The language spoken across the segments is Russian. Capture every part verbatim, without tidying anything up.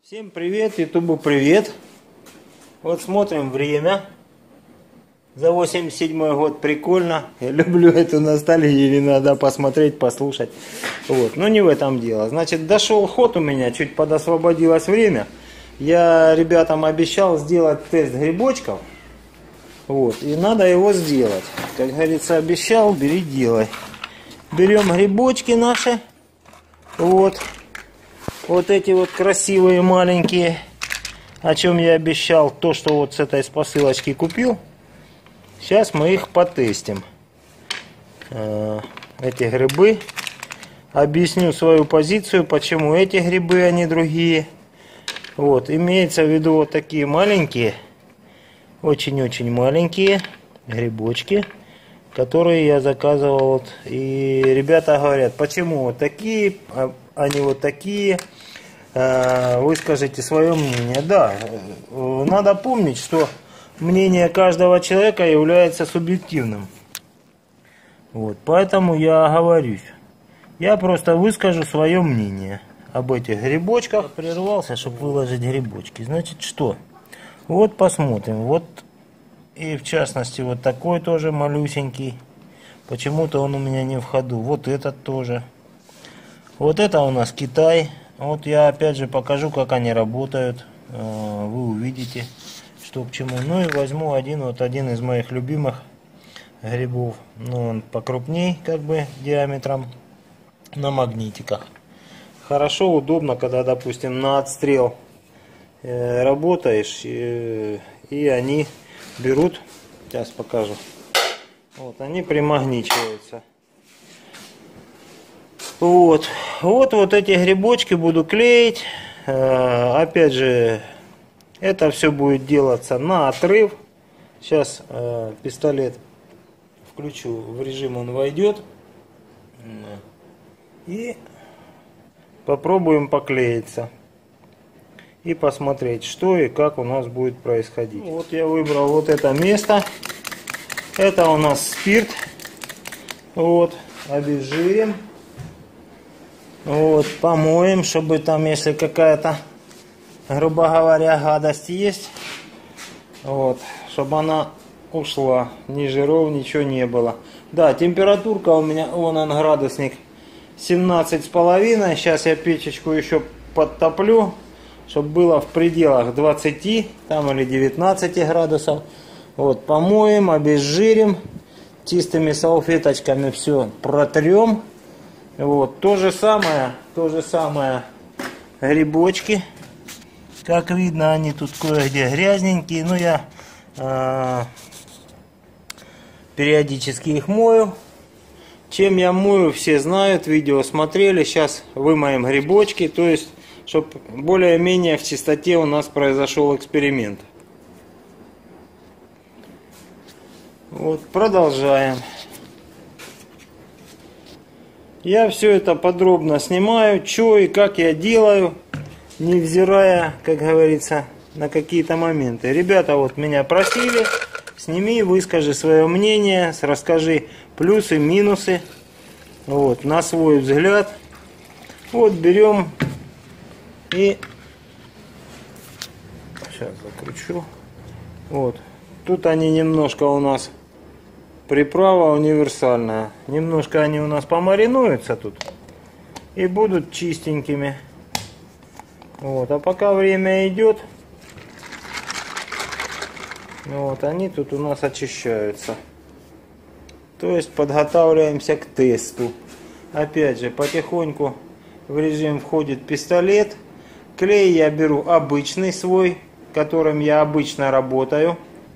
Всем привет, ютубу привет. Вот смотрим время. За восемьдесят седьмой год прикольно. Я люблю эту ностальгию, иногда посмотреть, послушать. Вот, но не в этом дело. Значит, дошел ход у меня, чуть подосвободилось время. Я ребятам обещал сделать тест грибочков. Вот, и надо его сделать. Как говорится, обещал, бери, делай. Берем грибочки наши. Вот. Вот эти вот красивые маленькие, о чем я обещал, то, что вот с этой с посылочки купил. Сейчас мы их потестим. Эти грибы. Объясню свою позицию, почему эти грибы, а не другие. Вот, имеется в виду вот такие маленькие, очень-очень маленькие грибочки, которые я заказывал. Вот. И ребята говорят, почему вот такие, а не вот такие. Вы скажите свое мнение. Да, надо помнить, что мнение каждого человека является субъективным. Вот, поэтому я оговорюсь. Я просто выскажу свое мнение об этих грибочках. Прервался, чтобы выложить грибочки. Значит, что? Вот посмотрим. Вот и в частности вот такой тоже малюсенький. Почему-то он у меня не в ходу. Вот этот тоже. Вот это у нас Китай. Вот я опять же покажу, как они работают. Вы увидите, что к чему. Ну и возьму один, вот один из моих любимых грибов. Ну, он покрупней, как бы, диаметром, на магнитиках. Хорошо, удобно, когда, допустим, на отстрел э, работаешь, и, и они берут, сейчас покажу, вот, они примагничиваются. Вот, вот, вот эти грибочки буду клеить. Э, опять же, это все будет делаться на отрыв. Сейчас э, пистолет включу, в режим он войдет. И попробуем поклеиться. И посмотреть, что и как у нас будет происходить. Вот я выбрал вот это место. Это у нас спирт. Вот, обезжирим. Вот, помоем, чтобы там, если какая-то, грубо говоря, гадость есть, вот, чтобы она ушла, ни жиров, ничего не было. Да, температурка у меня, вон он градусник, семнадцать с половиной. Сейчас я печечку еще подтоплю, чтобы было в пределах двадцати, там или девятнадцати градусов. Вот, помоем, обезжирим, чистыми салфеточками все протрем. Вот, то же самое, то же самое грибочки. Как видно, они тут кое-где грязненькие, но я э, периодически их мою. Чем я мою, все знают, видео смотрели. Сейчас вымоем грибочки, то есть, чтобы более-менее в чистоте у нас произошел эксперимент. Вот, продолжаем. Я все это подробно снимаю, что и как я делаю, невзирая, как говорится, на какие-то моменты. Ребята вот меня просили, сними, выскажи свое мнение, расскажи плюсы, минусы, вот, на свой взгляд. Вот берем и сейчас закручу. Вот, тут они немножко у нас. Приправа универсальная. Немножко они у нас помаринуются тут. И будут чистенькими. Вот. А пока время идет, вот, они тут у нас очищаются. То есть подготавливаемся к тесту. Опять же, потихоньку в режим входит пистолет. Клей я беру обычный свой, которым я обычно работаю.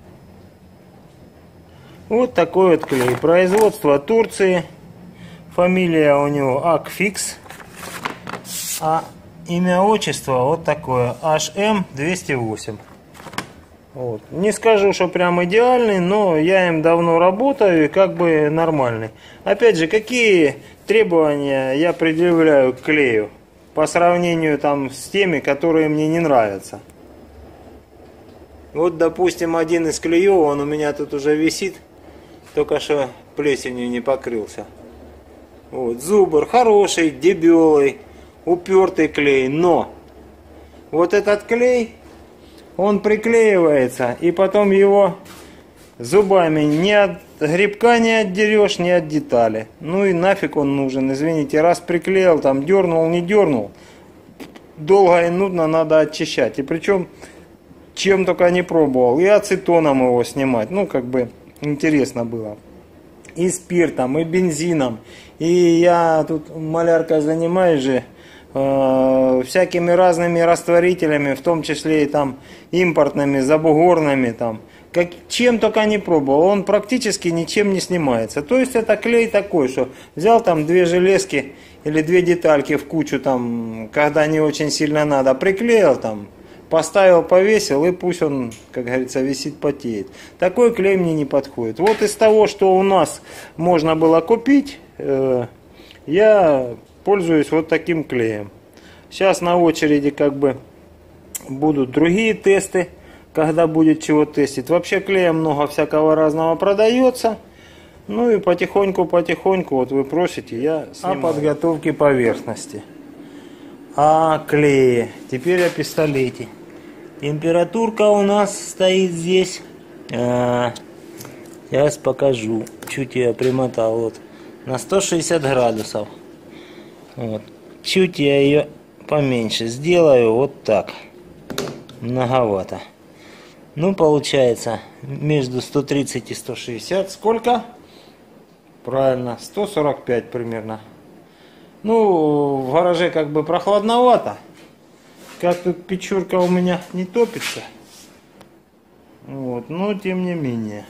Вот такой вот клей. Производство Турции. Фамилия у него Акфикс. А имя отчество вот такое. эйч эм двести восемь. Вот. Не скажу, что прям идеальный, но я им давно работаю и как бы нормальный. Опять же, какие требования я предъявляю к клею по сравнению там с теми, которые мне не нравятся. Вот, допустим, один из клеев, он у меня тут уже висит. Только что плесенью не покрылся. Вот, Зубр хороший, дебелый, упертый клей, но вот этот клей, он приклеивается, и потом его зубами ни от грибка не отдерешь, ни от детали. Ну и нафиг он нужен, извините, раз приклеил, там дернул, не дернул, долго и нудно надо очищать. И причем, чем только не пробовал, и ацетоном его снимать, ну как бы интересно было. И спиртом, и бензином. И я тут маляркой занимаюсь же, э, всякими разными растворителями, в том числе и там импортными, забугорными, там, как, чем только не пробовал, он практически ничем не снимается. То есть это клей такой, что взял там две железки или две детальки в кучу, там, когда не очень сильно надо, приклеил там, поставил, повесил, и пусть он, как говорится, висит, потеет. Такой клей мне не подходит. Вот из того, что у нас можно было купить, э, я пользуюсь вот таким клеем. Сейчас на очереди как бы будут другие тесты, когда будет чего тестить. Вообще клея много всякого разного продается. Ну и потихоньку-потихоньку, вот вы просите, я снимаю. О подготовке поверхности. О клее. Теперь о пистолете. Температурка у нас стоит здесь. А, сейчас покажу. Чуть я примотал. Вот. На сто шестьдесят градусов. Вот. Чуть я ее поменьше сделаю. Вот так. Многовато. Ну, получается, между сто тридцать и сто шестьдесят. Сколько? Правильно, сто сорок пять примерно. Ну, в гараже как бы прохладновато. Как тут печурка у меня не топится. Вот, но тем не менее.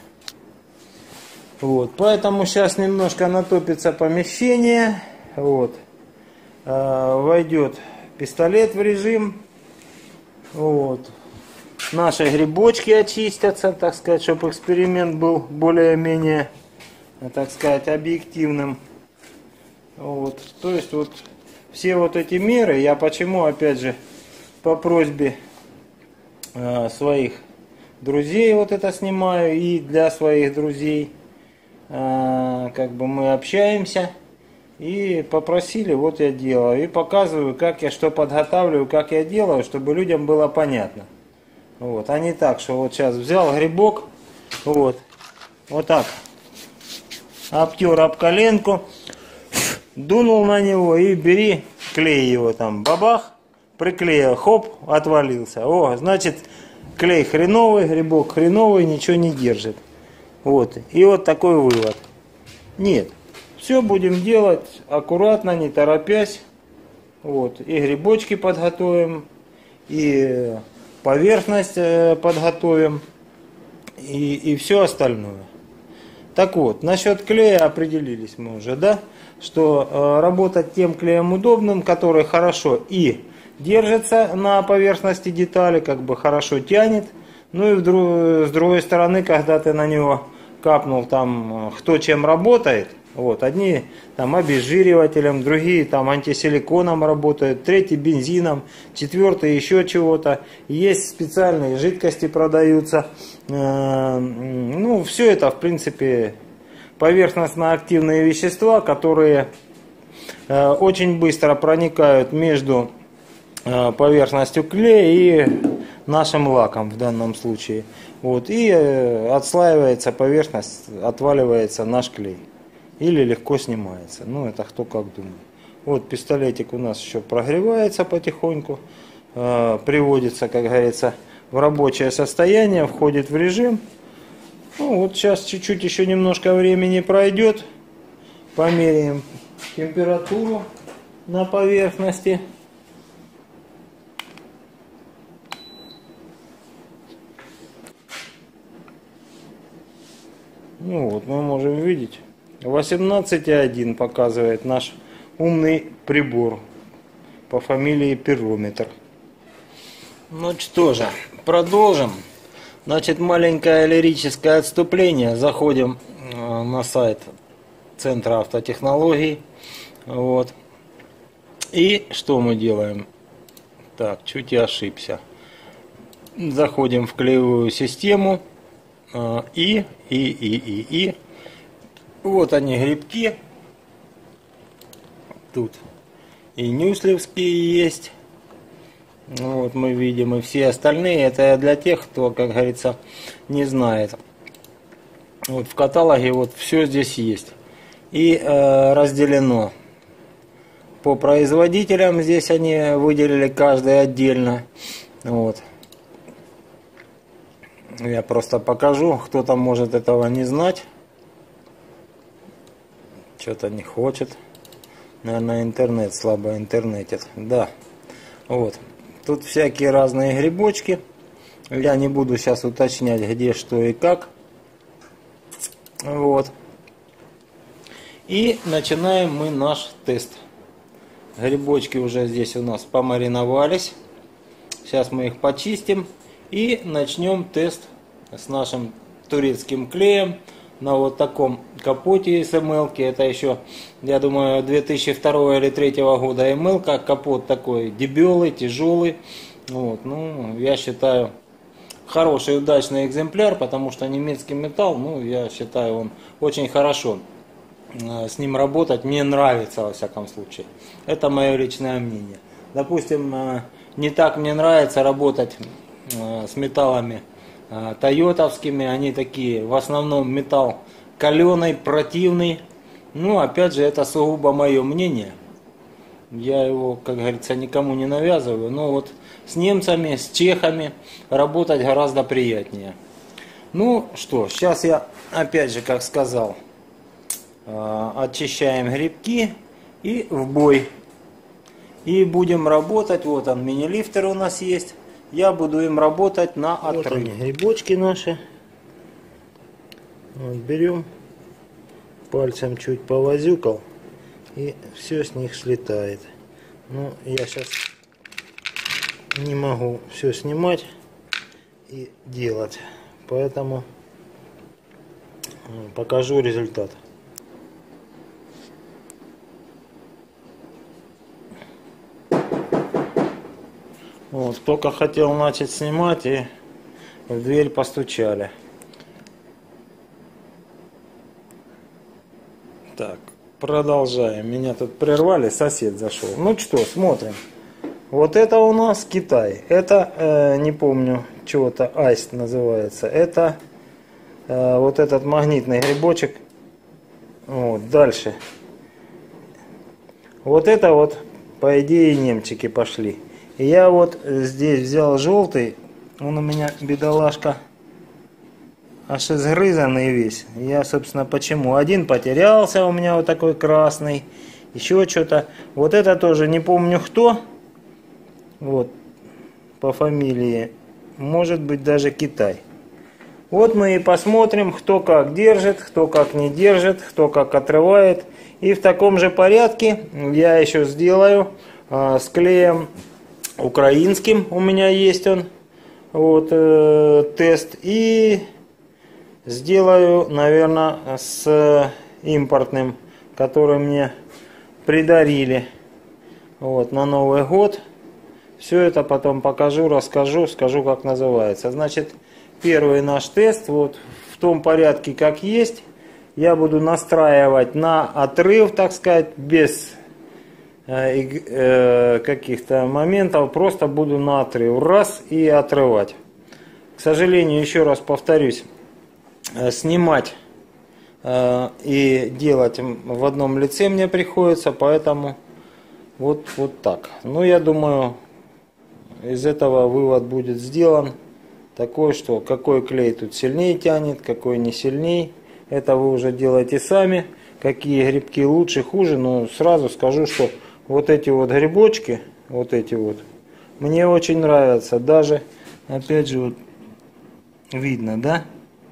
Вот, поэтому сейчас немножко натопится помещение. Вот. Э, войдет пистолет в режим. Вот. Наши грибочки очистятся, так сказать, чтобы эксперимент был более-менее, так сказать, объективным. Вот. То есть вот все вот эти меры, я почему, опять же, по просьбе э, своих друзей вот это снимаю, и для своих друзей э, как бы мы общаемся, и попросили, вот я делаю, и показываю, как я что подготавливаю, как я делаю, чтобы людям было понятно. Вот, а не так, что вот сейчас взял грибок, вот, вот так, обтер об коленку, дунул на него и бери, клей его там, бабах, приклеил, хоп, отвалился. О, значит, клей хреновый, грибок хреновый, ничего не держит. Вот, и вот такой вывод. Нет, все будем делать аккуратно, не торопясь. Вот, и грибочки подготовим, и поверхность подготовим, и, и все остальное. Так вот, насчет клея определились мы уже, да? Что э, работать тем клеем удобным, который хорошо и держится на поверхности детали, как бы хорошо тянет. Ну и вдруг, с другой стороны, когда ты на него капнул, там, кто чем работает, вот, одни там обезжиривателем, другие там антисиликоном работают, третий бензином, четвертый еще чего-то. Есть специальные жидкости продаются. Ну, все это, в принципе, поверхностно-активные вещества, которые очень быстро проникают между поверхностью клея и нашим лаком в данном случае. Вот, и отслаивается поверхность, отваливается наш клей. Или легко снимается. Ну, это кто как думает. Вот пистолетик у нас еще прогревается потихоньку. Э, приводится, как говорится, в рабочее состояние. Входит в режим. Ну, вот сейчас чуть-чуть еще немножко времени пройдет. Померяем температуру на поверхности. Ну вот, мы можем видеть. восемнадцать и один показывает наш умный прибор по фамилии Пирометр. Ну что же, продолжим. Значит, маленькое лирическое отступление. Заходим на сайт Центра автотехнологий. Вот. И что мы делаем? Так, чуть я ошибся. Заходим в клеевую систему. И, и, и, и, и. Вот они, грибки. Тут и нюслевские есть. Ну, вот мы видим, и все остальные, это для тех, кто, как говорится, не знает. Вот в каталоге вот все здесь есть. И э, разделено по производителям, здесь они выделили каждый отдельно. Вот. Я просто покажу, кто-то может этого не знать. Что-то не хочет. Наверное, интернет слабо интернетит. Да. Вот. Тут всякие разные грибочки. Я не буду сейчас уточнять, где, что и как. Вот. И начинаем мы наш тест. Грибочки уже здесь у нас помариновались. Сейчас мы их почистим. И начнем тест с нашим турецким клеем. На вот таком капоте эс эм эл. Это еще, я думаю, две тысячи второго или две тысячи третьего года эм эл. Капот такой дебелый, тяжелый. Вот, ну, я считаю, хороший, удачный экземпляр, потому что немецкий металл, ну, я считаю, он очень хорошо. С ним работать мне нравится, во всяком случае. Это мое личное мнение. Допустим, не так мне нравится работать с металлами тойотовскими, они такие, в основном металл каленый, противный. Ну, опять же, это сугубо мое мнение. Я его, как говорится, никому не навязываю. Но вот с немцами, с чехами работать гораздо приятнее. Ну что, сейчас я, опять же, как сказал, очищаем грибки и в бой. И будем работать, вот он, мини-лифтер у нас есть. Я буду им работать на отрыв. Вот они, грибочки наши. Вот, берем, пальцем чуть повозюкал, и все с них слетает. Ну, я сейчас не могу все снимать и делать, поэтому покажу результат. Вот, только хотел начать снимать, и в дверь постучали. Так, продолжаем. Меня тут прервали, сосед зашел. Ну что, смотрим. Вот это у нас Китай. Это, э, не помню, чего-то Айст называется. Это э, вот этот магнитный грибочек. Вот, дальше. Вот это вот, по идее, немчики пошли. И я вот здесь взял желтый, он у меня, бедолашка, аж изгрызанный весь. Я, собственно, почему? Один потерялся у меня, вот такой красный, еще что-то. Вот это тоже не помню кто, вот, по фамилии, может быть даже Китай. Вот мы и посмотрим, кто как держит, кто как не держит, кто как отрывает. И в таком же порядке я еще сделаю э, с клеем украинским, у меня есть он, вот, э, тест, и сделаю, наверное, с импортным, который мне придарили, вот, на Новый год. Все это потом покажу, расскажу, скажу, как называется. Значит, первый наш тест, вот, в том порядке, как есть, я буду настраивать на отрыв, так сказать, без каких-то моментов, просто буду на отрыв раз и отрывать. К сожалению, еще раз повторюсь, снимать и делать в одном лице мне приходится, поэтому вот, вот так. Ну, я думаю, из этого вывод будет сделан такой, что какой клей тут сильнее тянет, какой не сильнее, это вы уже делаете сами. Какие грибки лучше, хуже, но сразу скажу, что вот эти вот грибочки, вот эти вот, мне очень нравятся. Даже, опять же, вот видно, да?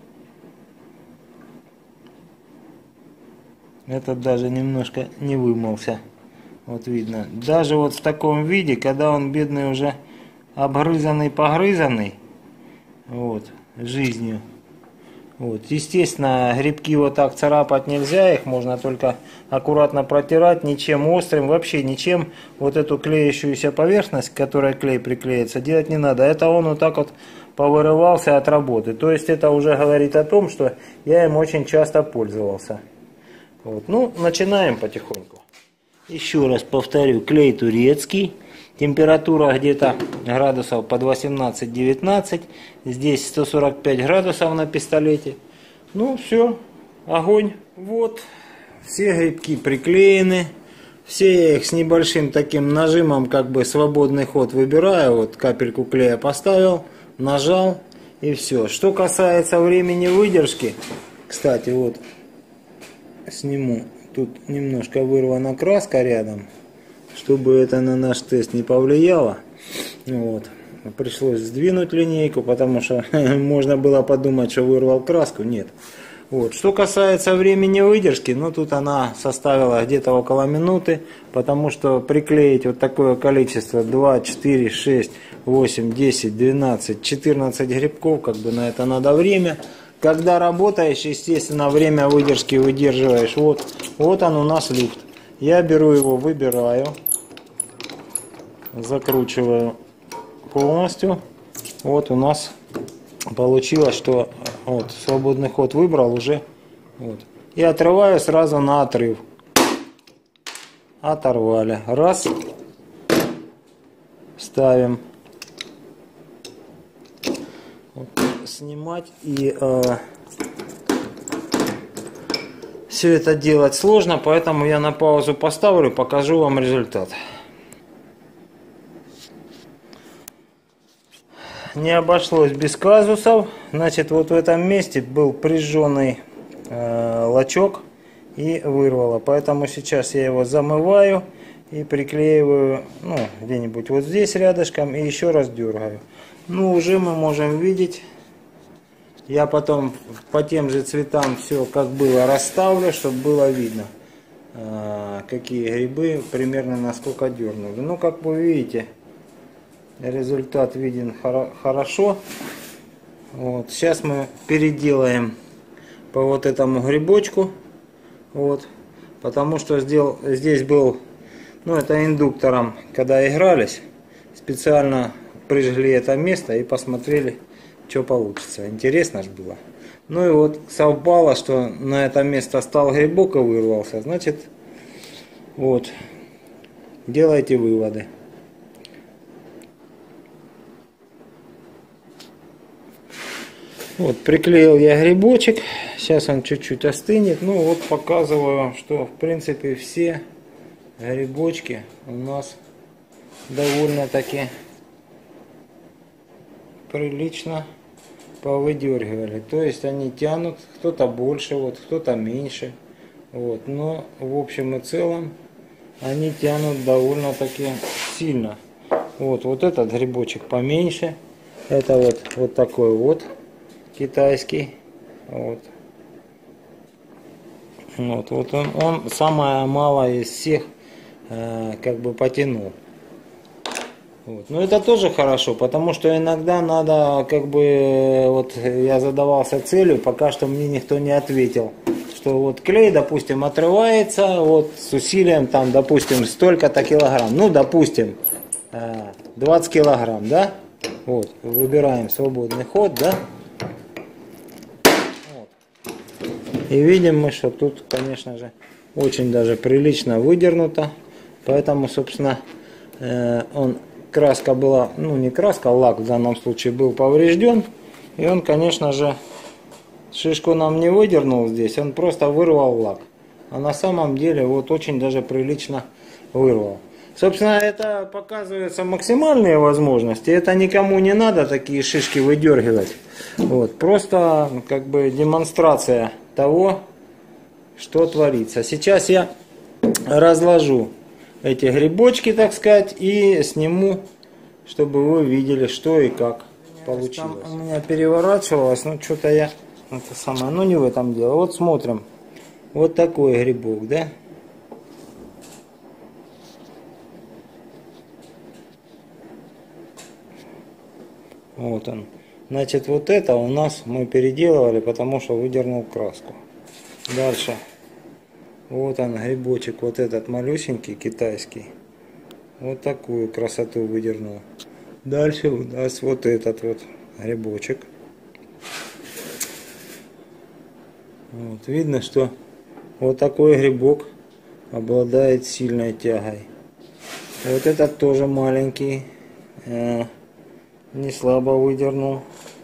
Этот даже немножко не вымылся. Вот видно. Даже вот в таком виде, когда он, бедный, уже обгрызанный-погрызанный, вот, жизнью. Вот. Естественно, грибки вот так царапать нельзя, их можно только аккуратно протирать, ничем острым, вообще ничем. Вот эту клеящуюся поверхность, к которой клей приклеится, делать не надо. Это он вот так вот повырывался от работы. То есть это уже говорит о том, что я им очень часто пользовался. Вот. Ну, начинаем потихоньку. Еще раз повторю, клей турецкий. Температура где-то градусов под восемнадцать-девятнадцать. Здесь сто сорок пять градусов на пистолете. Ну все, огонь. Вот, все грибки приклеены. Все я их с небольшим таким нажимом, как бы свободный ход выбираю. Вот капельку клея поставил, нажал и все. Что касается времени выдержки, кстати, вот сниму. Тут немножко вырвана краска рядом, чтобы это на наш тест не повлияло. Вот. Пришлось сдвинуть линейку, потому что можно было подумать, что вырвал краску. Нет. Вот. Что касается времени выдержки, ну тут она составила где-то около минуты, потому что приклеить вот такое количество два, четыре, шесть, восемь, десять, двенадцать, четырнадцать грибков, как бы на это надо время. Когда работаешь, естественно, время выдержки выдерживаешь. Вот, вот он у нас люфт. Я беру его, выбираю, закручиваю полностью. Вот у нас получилось, что вот свободный ход выбрал уже. Вот. И отрываю сразу на отрыв. Оторвали. Раз. Ставим. Вот. Снимать и э, все это делать сложно, поэтому я на паузу поставлю, покажу вам результат. Не обошлось без казусов. Значит, вот в этом месте был прижженный э, лачок и вырвало, поэтому сейчас я его замываю и приклеиваю, ну, где-нибудь вот здесь рядышком, и еще раз дергаю. Ну, уже мы можем видеть. Я потом по тем же цветам все как было расставлю, чтобы было видно, какие грибы примерно насколько дернули. Ну, как вы видите, результат виден хорошо. Вот. Сейчас мы переделаем по вот этому грибочку. Вот. Потому что сделал, здесь был, ну, это индуктором, когда игрались, специально прижгли это место и посмотрели, что получится. Интересно же было. Ну и вот совпало, что на это место стал грибок и вырвался. Значит, вот, делайте выводы. Вот, приклеил я грибочек. Сейчас он чуть-чуть остынет. Ну вот показываю, что в принципе все грибочки у нас довольно-таки прилично повыдергивали. То есть они тянут, кто-то больше, вот, кто-то меньше. Вот. Но в общем и целом они тянут довольно-таки сильно. Вот, вот этот грибочек поменьше. Это вот, вот такой вот китайский. Вот. Вот, вот он, он самое малое из всех э, как бы потянул. Вот. Но это тоже хорошо, потому что иногда надо, как бы, вот я задавался целью, пока что мне никто не ответил, что вот клей, допустим, отрывается, вот с усилием, там, допустим, столько-то килограмм, ну, допустим, двадцать килограмм, да, вот, выбираем свободный ход, да, вот. И видим мы, что тут, конечно же, очень даже прилично выдернуто, поэтому, собственно, он... Краска была, ну не краска, а лак в данном случае был поврежден. И он, конечно же, шишку нам не выдернул здесь, он просто вырвал лак. А на самом деле вот очень даже прилично вырвал. Собственно, это показываются максимальные возможности. Это никому не надо такие шишки выдергивать. Вот, просто как бы демонстрация того, что творится. Сейчас я разложу эти грибочки, так сказать, и сниму, чтобы вы видели, что и как получилось. Там у меня переворачивалось, ну что-то я, это самое, ну не в этом дело. Вот смотрим, вот такой грибок, да? Вот он. Значит, вот это у нас мы переделывали, потому что выдернул краску. Дальше. Вот он, грибочек, вот этот малюсенький, китайский. Вот такую красоту выдернул. Дальше у нас вот этот вот грибочек. Вот, видно, что вот такой грибок обладает сильной тягой. Вот этот тоже маленький, э, не слабо выдернул.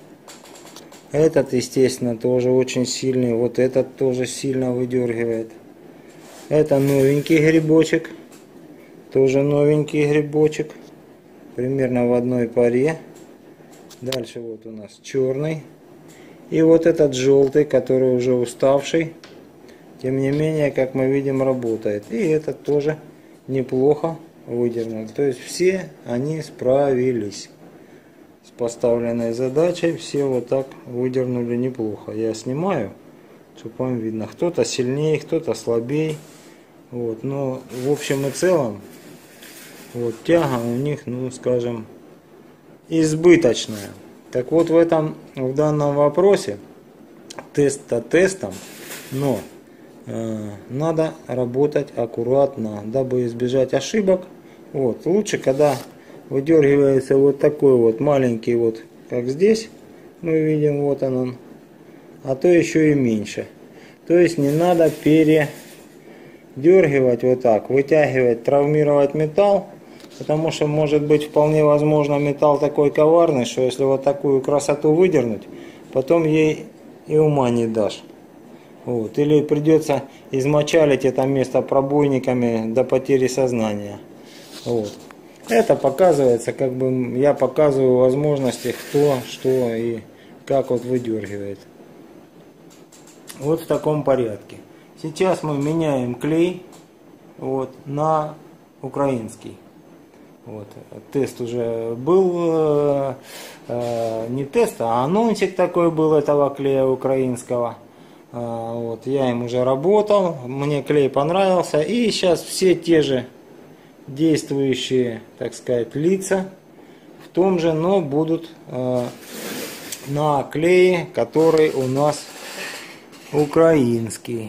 Этот, естественно, тоже очень сильный. Вот этот тоже сильно выдергивает. Это новенький грибочек. Тоже новенький грибочек. Примерно в одной паре. Дальше вот у нас черный. И вот этот желтый, который уже уставший. Тем не менее, как мы видим, работает. И этот тоже неплохо выдернул. То есть все они справились с поставленной задачей. Все вот так выдернули неплохо. Я снимаю, чтобы вам видно. Кто-то сильнее, кто-то слабее. Вот. Но в общем и целом, вот тяга у них, ну скажем, избыточная. Так вот, в этом, в данном вопросе тест-то тестом, но э, надо работать аккуратно, дабы избежать ошибок. Вот. Лучше, когда выдергивается вот такой вот маленький, вот как здесь, мы видим, вот он, он, а то еще и меньше. То есть не надо передергивать вот так, вытягивать, травмировать металл, потому что может быть вполне возможно металл такой коварный, что если вот такую красоту выдернуть, потом ей и ума не дашь. Вот. Или придется измочалить это место пробойниками до потери сознания. Вот. Это показывается, как бы я показываю возможности, кто, что и как вот выдергивает. Вот в таком порядке. Сейчас мы меняем клей вот, на украинский. Вот. Тест уже был, э, э, не тест, а анонсик такой был этого клея украинского. Э, вот. Я им уже работал, мне клей понравился. И сейчас все те же действующие, так сказать, лица в том же, но будут э, на клее, который у нас украинский.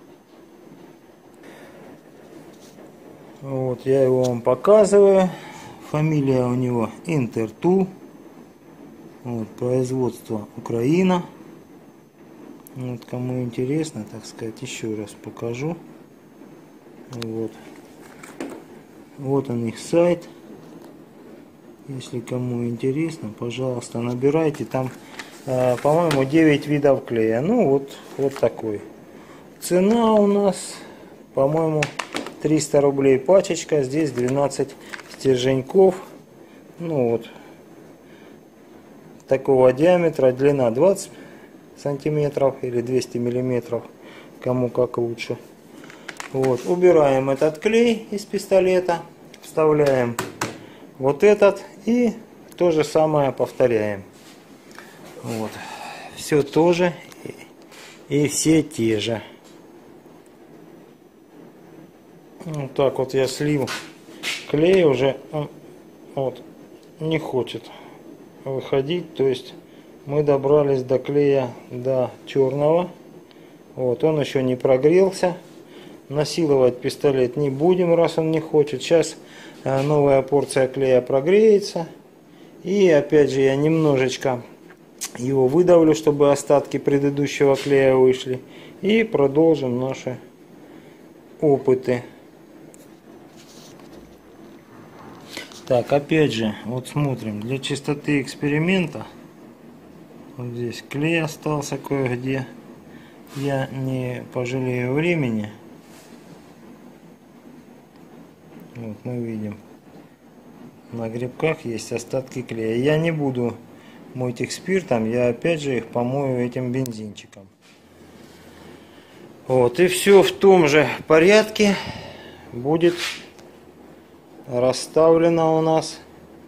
Вот я его вам показываю. Фамилия у него Интертул. Вот, производство Украина. Вот, кому интересно, так сказать, еще раз покажу. Вот. Вот он их сайт. Если кому интересно, пожалуйста, набирайте. Там, э, по-моему, девять видов клея. Ну, вот, вот такой. Цена у нас, по-моему, триста рублей пачечка. Здесь двенадцать стерженьков. Ну, вот. Такого диаметра. Длина двадцать сантиметров или двести миллиметров. Кому как лучше. Вот, убираем этот клей из пистолета, вставляем вот этот и то же самое повторяем. Вот, все то же и все те же. Вот так вот я слил клей, уже он вот не хочет выходить, то есть мы добрались до клея, до черного. Вот, он еще не прогрелся. Насиловать пистолет не будем, раз он не хочет. Сейчас новая порция клея прогреется. И опять же я немножечко его выдавлю, чтобы остатки предыдущего клея вышли. И продолжим наши опыты. Так, опять же, вот смотрим. Для чистоты эксперимента. Вот здесь клей остался кое-где. Я не пожалею времени. Вот мы видим, на грибках есть остатки клея. Я не буду мыть их спиртом, я опять же их помою этим бензинчиком. Вот, и все в том же порядке будет расставлено у нас.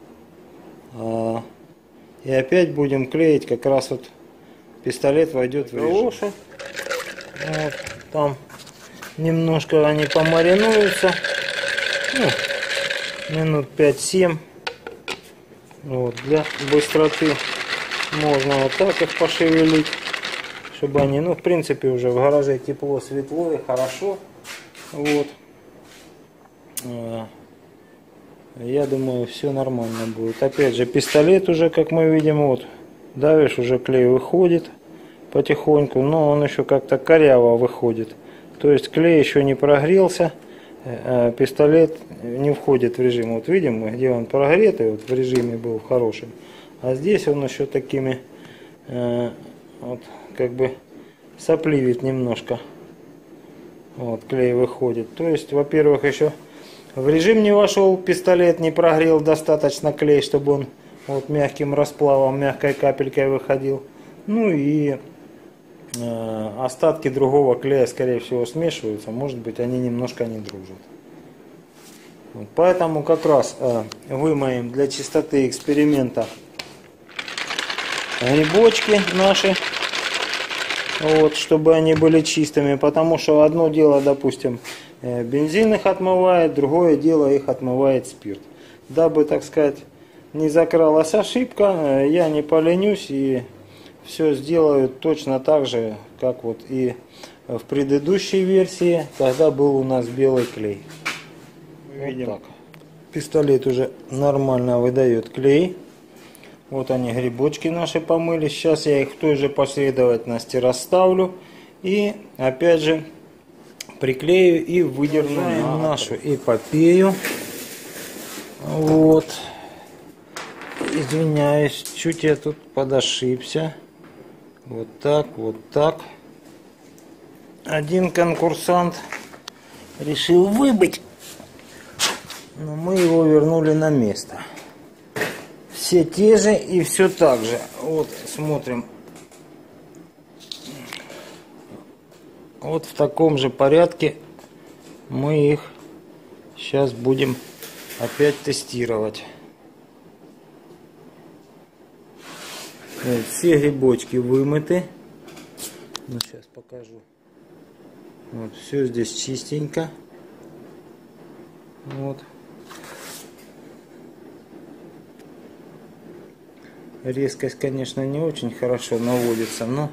И опять будем клеить, как раз вот пистолет войдет в режим. Вот, там немножко они помаринуются. Ну, минут пять-семь. Вот, для быстроты можно вот так их пошевелить, чтобы они, ну, в принципе, уже в гараже тепло, светло и хорошо. Вот. Я думаю, все нормально будет. Опять же, пистолет уже, как мы видим, вот, давишь, уже клей выходит потихоньку, но он еще как-то коряво выходит. То есть клей еще не прогрелся. пистолет не входит в режим. Вот видим, где он прогретый, вот в режиме был хороший. А здесь он еще такими, э, вот как бы сопливит немножко. Вот клей выходит. То есть, во-первых, еще в режим не вошел пистолет, не прогрел достаточно клей, чтобы он вот мягким расплавом, мягкой капелькой выходил. Ну и э, остатки другого клея, скорее всего, смешиваются. Может быть, они немножко не дружат. Вот, поэтому как раз э, вымоем для чистоты эксперимента грибочки наши. Вот, чтобы они были чистыми. Потому что одно дело, допустим, бензин их отмывает, другое дело их отмывает спирт. Дабы, так сказать, не закралась ошибка, я не поленюсь и все сделаю точно так же, как вот и в предыдущей версии, когда был у нас белый клей. Видим, вот так. Пистолет уже нормально выдает клей. Вот они, грибочки наши помылись. Сейчас я их в той же последовательности расставлю. И опять же приклею и выдерну нашу эпопею. Вот. Извиняюсь, чуть я тут подошибся. Вот так, вот так. Один конкурсант решил выбыть, но мы его вернули на место. Все те же и все так же. Вот смотрим. Вот в таком же порядке мы их сейчас будем опять тестировать. Вот, все грибочки вымыты. Ну, сейчас покажу. Вот, все здесь чистенько. Вот. Резкость, конечно, не очень хорошо наводится, но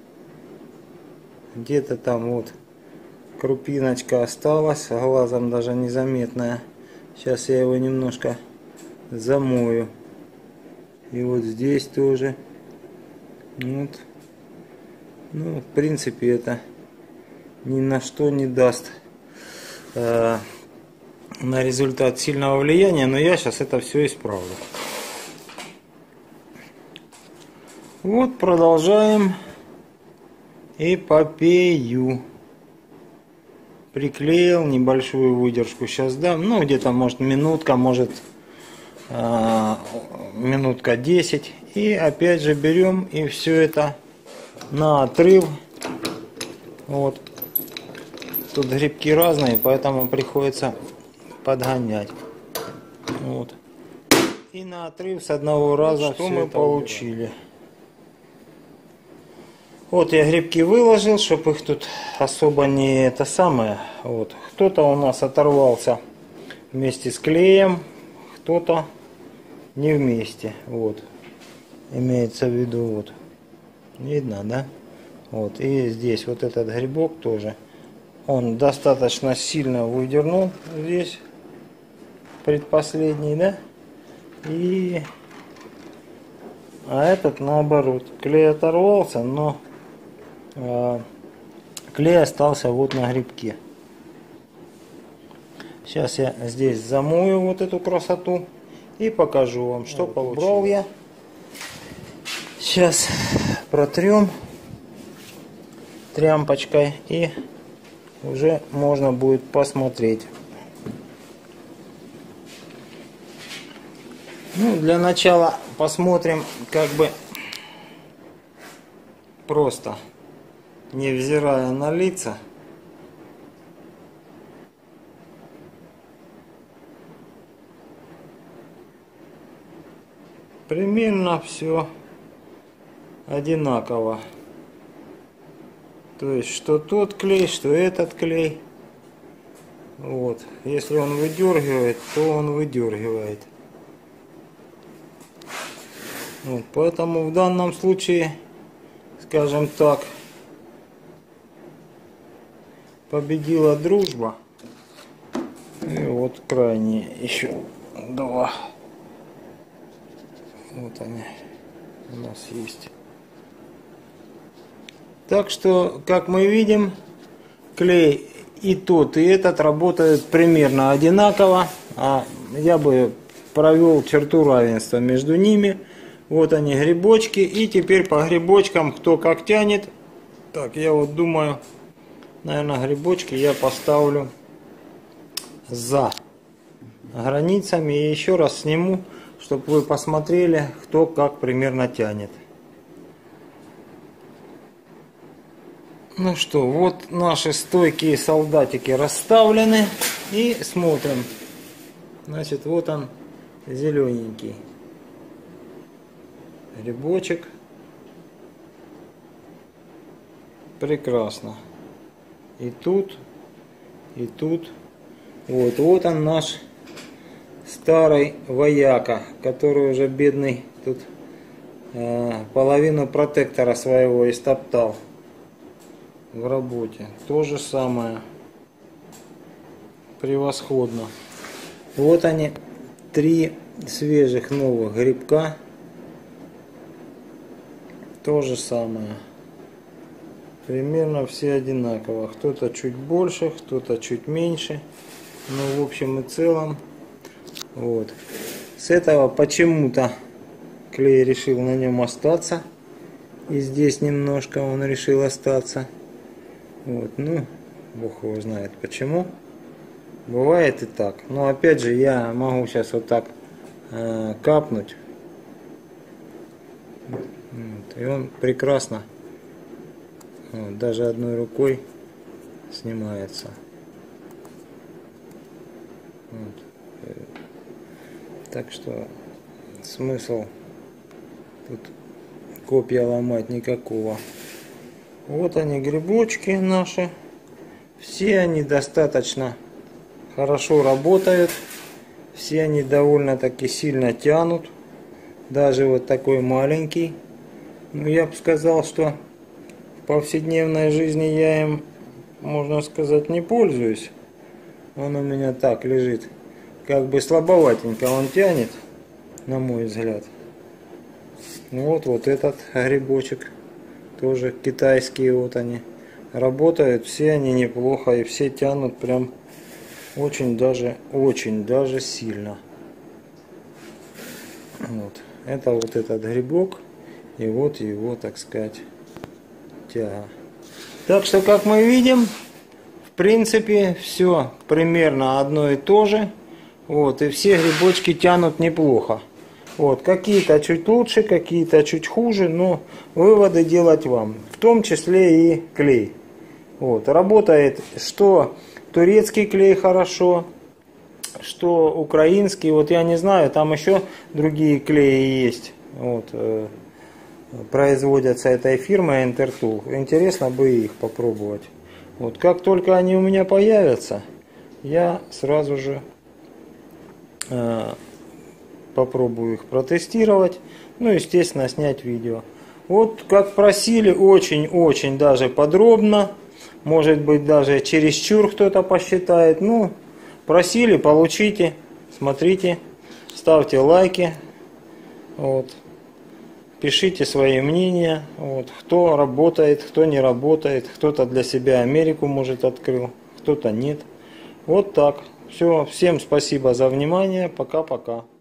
где-то там вот крупиночка осталась, глазом даже незаметная. Сейчас я его немножко замою. И вот здесь тоже. Вот. Ну, в принципе, это ни на что не даст э, на результат сильного влияния, но я сейчас это все исправлю. Вот, продолжаем эпопею. Приклеил, небольшую выдержку сейчас дам. Ну, где-то, может, минутка, может, э, минутка десять. И опять же берем и все это на отрыв. Вот. Тут грибки разные, поэтому приходится подгонять. Вот. И на отрыв с одного раза что мы получили. Вот я грибки выложил, чтобы их тут особо не это самое. Вот. Кто-то у нас оторвался вместе с клеем, кто-то не вместе. Вот. Имеется в виду, вот. Видно, да? Вот. И здесь вот этот грибок тоже. Он достаточно сильно выдернул здесь. Предпоследний, да? И... А этот наоборот. Клей оторвался, но... клей остался вот на грибке. Сейчас я здесь замою вот эту красоту и покажу вам, что вот, получилось. Брал я. Сейчас протрем тряпочкой и уже можно будет посмотреть. Ну, для начала посмотрим, как бы просто, невзирая на лица. Примерно все одинаково. То есть, что тот клей, что этот клей. Вот. Если он выдергивает, то он выдергивает. Вот. Поэтому в данном случае, скажем так, победила дружба. И вот крайние еще два. Вот они у нас есть. Так что, как мы видим, клей и тот, и этот работают примерно одинаково. А я бы провел черту равенства между ними. Вот они, грибочки. И теперь по грибочкам, кто как тянет. Так, я вот думаю, наверное, грибочки я поставлю за границами. И еще раз сниму, чтобы вы посмотрели, кто как примерно тянет. Ну что, вот наши стойкие солдатики расставлены. И смотрим. Значит, вот он, зелененький грибочек. Прекрасно. И тут, и тут. Вот, вот он наш старый вояка, который уже бедный тут э, половину протектора своего истоптал в работе. То же самое. Превосходно. Вот они, три свежих новых грибка. То же самое. Примерно все одинаково. Кто-то чуть больше, кто-то чуть меньше. Но в общем и целом. Вот. С этого почему-то клей решил на нем остаться. И здесь немножко он решил остаться. Вот. Ну, бог его знает почему. Бывает и так. Но опять же я могу сейчас вот так э, капнуть. Вот. И он прекрасно вот, даже одной рукой снимается. Вот. Так что смысл тут копья ломать никакого. Вот они, грибочки наши. Все они достаточно хорошо работают. Все они довольно-таки сильно тянут. Даже вот такой маленький. Ну, я бы сказал, что в повседневной жизни я им, можно сказать, не пользуюсь. Он у меня так лежит. Как бы слабоватенько он тянет, на мой взгляд. Ну, вот, вот этот грибочек. Тоже китайские вот они. Работают, все они неплохо. И все тянут прям очень даже, очень даже сильно. Вот. Это вот этот грибок. И вот его, так сказать, тяга. Так что, как мы видим, в принципе, все примерно одно и то же. Вот. И все грибочки тянут неплохо. Вот. Какие-то чуть лучше, какие-то чуть хуже. Но выводы делать вам. В том числе и клей. Вот. Работает что турецкий клей хорошо, что украинский. Вот я не знаю, там еще другие клеи есть. Вот. Производятся этой фирмой Интертул. Интересно бы их попробовать. Вот как только они у меня появятся, я сразу же э, попробую их протестировать. Ну, естественно, снять видео. Вот как просили, очень-очень даже подробно. Может быть, даже чересчур кто-то посчитает. Ну, просили, получите. Смотрите, ставьте лайки. Вот. Пишите свои мнения, вот, кто работает, кто не работает, кто-то для себя Америку, может, открыл, кто-то нет. Вот так. Все, всем спасибо за внимание, пока-пока.